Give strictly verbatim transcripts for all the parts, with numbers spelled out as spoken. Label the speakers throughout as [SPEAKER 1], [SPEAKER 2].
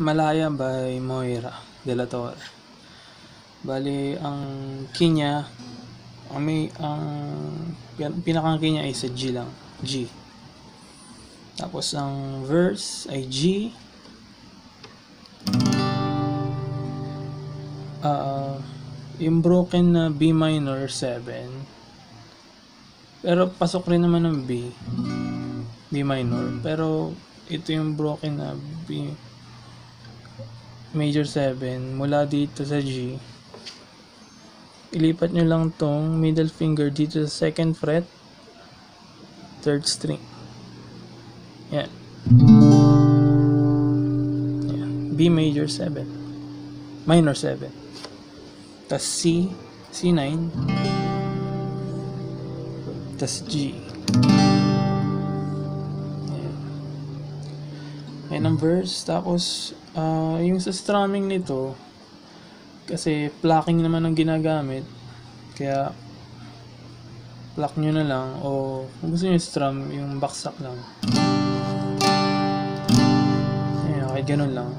[SPEAKER 1] Malaya by Moira Dela Torre. Bali, ang key niya, ang may, ang pinakang key niya ay sa G lang, G. Tapos ang verse ay G, uh, yung broken na B minor seven, pero pasok rin naman ng B, B minor, pero ito yung broken na B major seven mula dito sa G. Ilipat nyo lang tong middle finger dito sa second fret, third string. Yan. Yan. B major seven, minor seven. Tas C, C nine. Tas G. Yan. Yan ang verse. Tapos, uh, yung sa strumming nito, kasi plucking naman ang ginagamit, kaya pluck nyo na lang, o kung gusto nyo strum, yung baksak lang. Ayan, kahit ganun lang.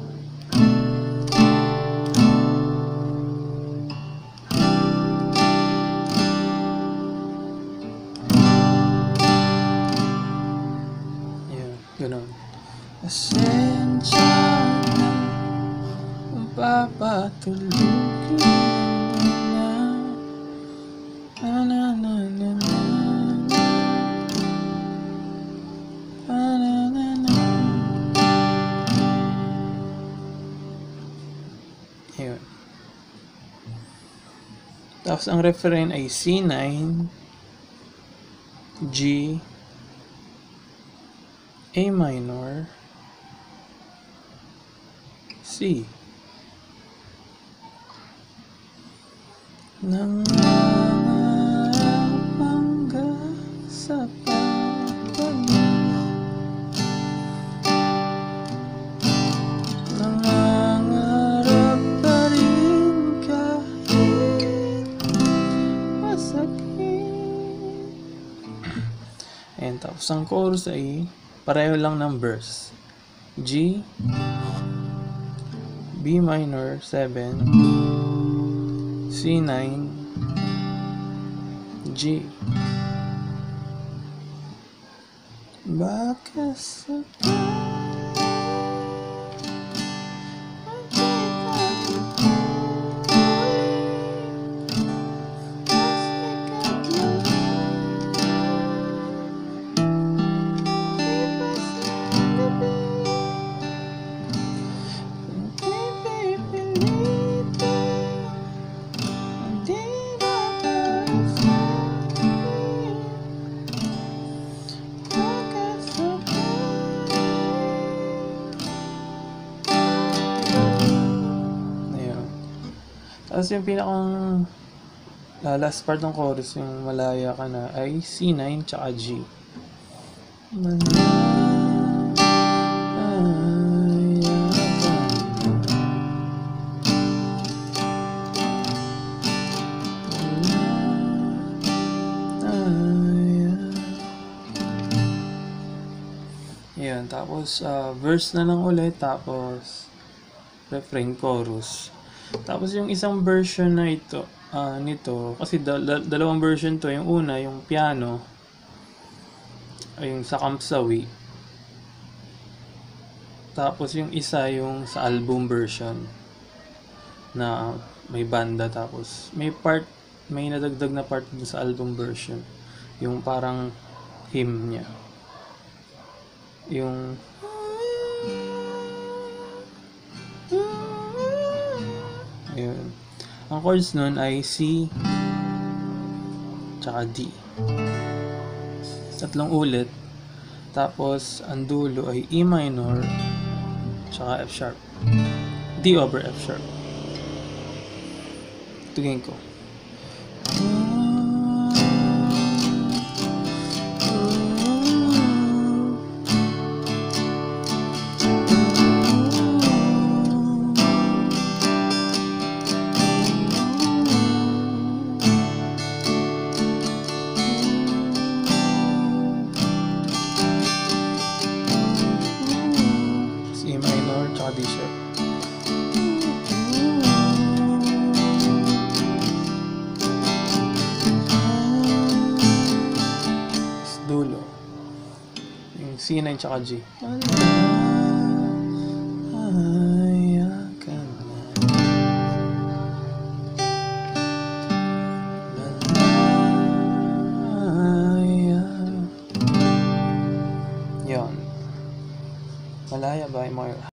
[SPEAKER 1] Ayan, ganun. Asensya na kung papatulugin na na na na na na na na. Ayun. Tapos ang refrain ay C nine, G, A minor, C. Nangangapangga sa pagpapalit, nangangarap pa rin kahit masakit. Ayan, tapos ang chorus ay pareho lang ng verse. G, B minor seven, C nine, G. Baka sakali Tapos yung pinakang uh, last part ng chorus, yung malaya ka na, ay C nine tsaka G. Malaya ka na. Yan, tapos uh, verse na lang ulit, tapos refrain, chorus. Tapos yung isang version na ito, uh, nito, kasi dal dalawang version to. Yung una, yung piano, ay yung sa Kampsawi. Tapos yung isa, yung sa album version, na may banda. Tapos may part, may nadagdag na part dun sa album version. Yung parang hymn niya. Yung ayun. Ang chords nun ay C tsaka D. Tatlong ulit. Tapos ang dulo ay E minor tsaka F sharp. D over F sharp. Tugin ko. minor, tsaka D sharp. Tapos dulo. Yung C nine tsaka G. Malaya ka na. Malaya. Yan. Malaya by Moira.